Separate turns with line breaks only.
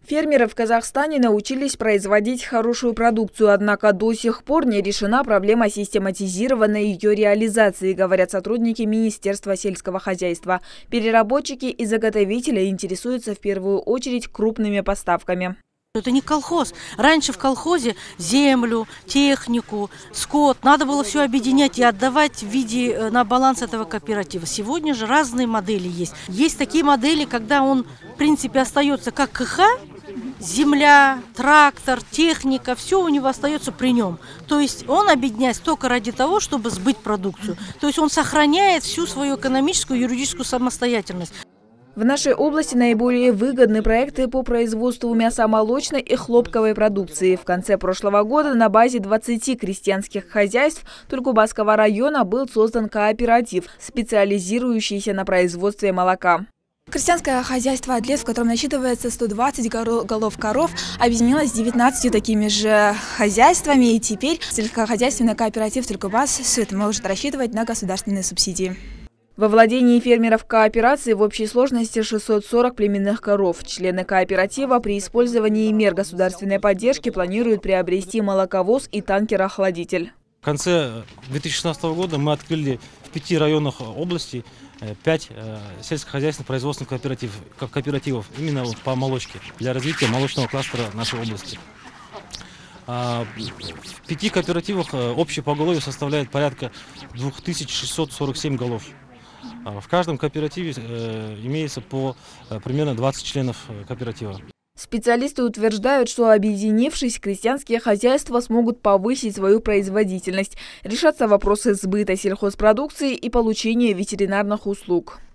Фермеры в Казахстане научились производить хорошую продукцию, однако до сих пор не решена проблема систематизированной ее реализации, говорят сотрудники Министерства сельского хозяйства. Переработчики и заготовители интересуются в первую очередь крупными поставками.
Это не колхоз. Раньше в колхозе землю, технику, скот надо было все объединять и отдавать в виде на баланс этого кооператива. Сегодня же разные модели есть. Есть такие модели, когда он, в принципе, остается как КХ, земля, трактор, техника, все у него остается при нем. То есть он объединяется только ради того, чтобы сбыть продукцию. То есть он сохраняет всю свою экономическую и юридическую самостоятельность.
В нашей области наиболее выгодны проекты по производству мясомолочной и хлопковой продукции. В конце прошлого года на базе 20 крестьянских хозяйств Тулькубасского района был создан кооператив, специализирующийся на производстве молока.
Крестьянское хозяйство «Адлет», в котором насчитывается 120 голов коров, объединилось с 19 такими же хозяйствами. И теперь сельскохозяйственный кооператив «Тулькубас» может рассчитывать на государственные субсидии.
Во владении фермеров кооперации в общей сложности 640 племенных коров. Члены кооператива при использовании мер государственной поддержки планируют приобрести молоковоз и танкер-охладитель.
В конце 2016 года мы открыли в 5 районах области 5 сельскохозяйственных производственных кооперативов именно по молочке для развития молочного кластера нашей области. В 5 кооперативах общее поголовье составляет порядка 2647 голов. В каждом кооперативе имеется по примерно 20 членов кооператива.
Специалисты утверждают, что объединившись, крестьянские хозяйства смогут повысить свою производительность. Решатся вопросы сбыта сельхозпродукции и получения ветеринарных услуг.